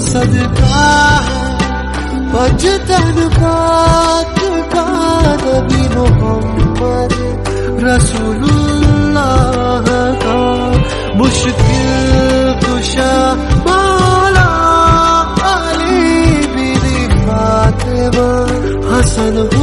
सदका बजतन पाक का नबी मोहम्मद रसूलुल्लाह का मुश्किल कुशा मौला अली बिन फातिमा हसन